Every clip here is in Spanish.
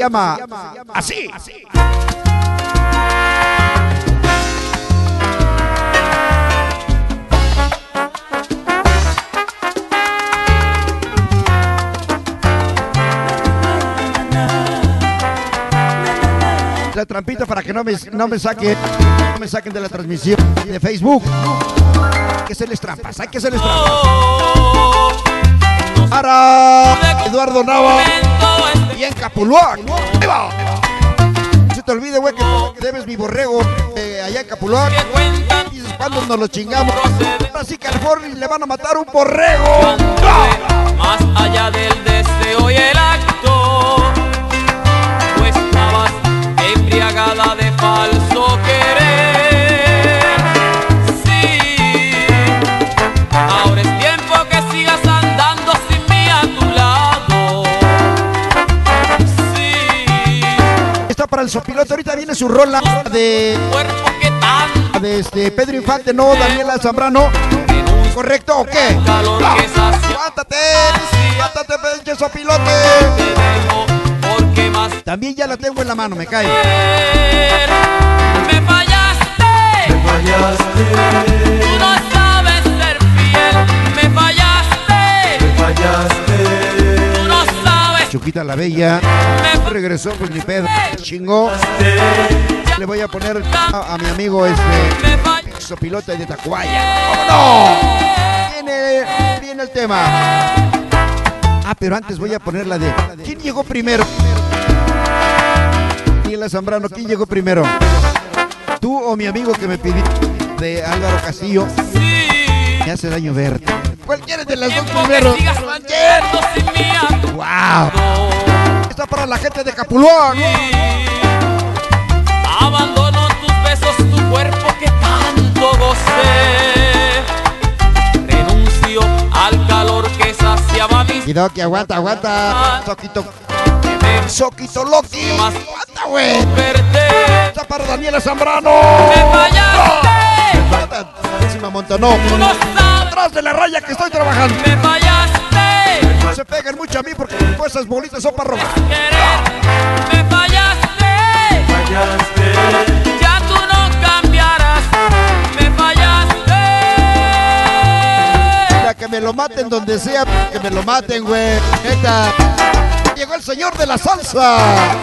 llama así. La trampita para que no me saquen de la transmisión de Facebook. Hay que hacerles trampas, hay que hacerles trampas. Para Eduardo Nava y en Capuluac. No se te olvide, güey, que debes mi borrego allá en Capuluac. Dices, ¿cuándo nos lo chingamos? Así California le van a matar un borrego. Más allá del deseo y el acto, tú estabas embriagada de falso querer. Sí, ahora es tiempo que sigas andando sin mí a tu lado. Sí, Está para el sopilote, ahorita viene su rola de cuerpo que tanto Pedro Infante, no Daniela Zambrano. ¿Correcto o qué? calor que sacia. ¡Aguántate! ¡Aguántate, pinche sopilote! Te dejo porque más También ya la tengo en la mano, me cae. me fallaste. Tú no sabes ser fiel. Me fallaste. Tú no sabes. Chuquita la Bella regresó pues ni pedo, chingó. Le voy a poner a mi amigo Me fallaste. sopilote de Tacuaya. ¡Vámonos! Viene el tema. Ah, pero antes voy a poner la de ¿quién llegó primero? Daniela Zambrano, ¿quién llegó primero? ¿Tú o mi amigo que me pidió de Álvaro Castillo? Sí. Me hace daño verte. ¿Cuál quieres de las dos Tiempo que primero? sigas andando sin mí a tu ¡Wow! lado. Está para la gente de Capuluac. Abandono tus besos, tu cuerpo que tanto gocé. Renuncio al calor que saciaba mis Cuidado que aguanta. Soquito Loki. Más Aguanta, güey. verte. Está para Daniela Zambrano. Me fallaste. Encima Montanó. Tú no sabes. Atrás de la raya que estoy trabajando. Me fallaste. No se pegan mucho a mí porque esas bolitas son para robar. Querer. Me fallaste. Ya tú no cambiarás. Me fallaste. Mira, que me lo maten donde sea. Que me lo maten, güey. Neta. Llegó el señor de la salsa.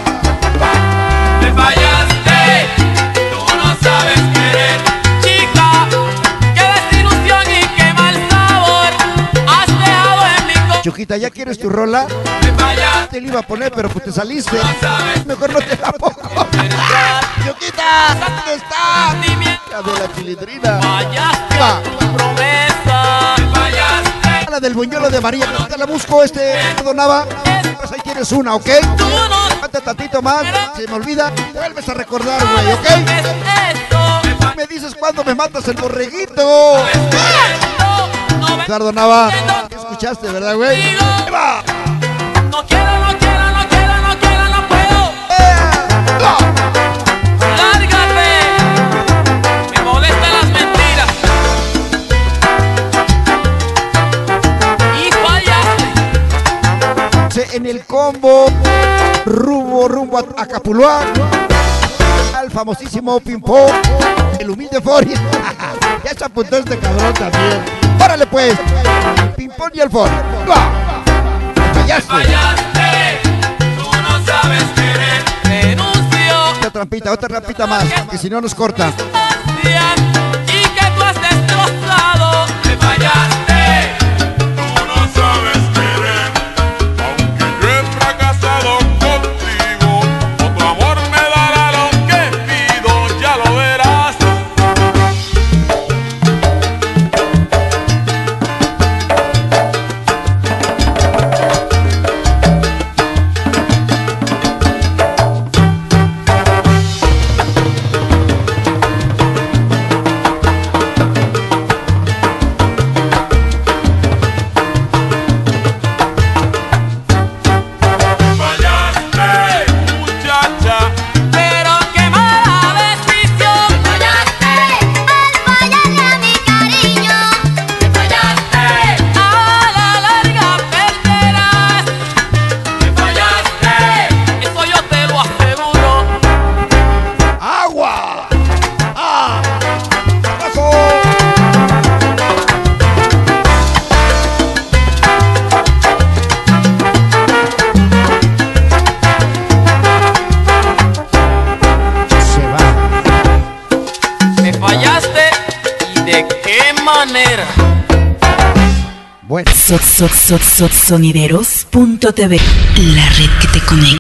Me fallaste. Tú no sabes querer. Chica, qué desilusión y qué mal sabor has dejado en mi corazón. Chuquita, ¿ya quieres tu rola? Me fallaste. Te la iba a poner, pero pues te saliste. No sabes. Mejor no te la pongo. Chuquita, ¿dónde está? La de la chilindrina. Fallaste Va. a tu promesa. Me fallaste. La del buñuelo de María. Te la busco, Donaba. Pues ahí tienes una, ¿ok? Tú no Falta tantito más. Se me olvida. Vuelves a recordar, güey, ¿ok? sabes esto. Me dices cuándo me matas el borreguito. No me Eduardo Nava. Escuchaste, ¿verdad, güey? digo. Ahí va. No quiero, no quiero, no quiero, no quiero, no puedo. Lárgate. Me molestan las mentiras. Y fallaste. En el combo rumbo a Capuluac, al famosísimo Pimpón, el humilde Fori. Ya se apuntó este cabrón también. ¡Órale pues! El Pimpón y el Fori. Fallaste. Fallaste. Tú no sabes querer. Renuncio. Otra trampita más, que si no nos corta. Y que tú has destrozado. Me fallaste. Tú no sabes querer, aunque yo he fracasado contigo. Otro amor me dará lo que pido, ya lo verás. qué manera. Bueno. Sonideros.tv, la red que te conecta.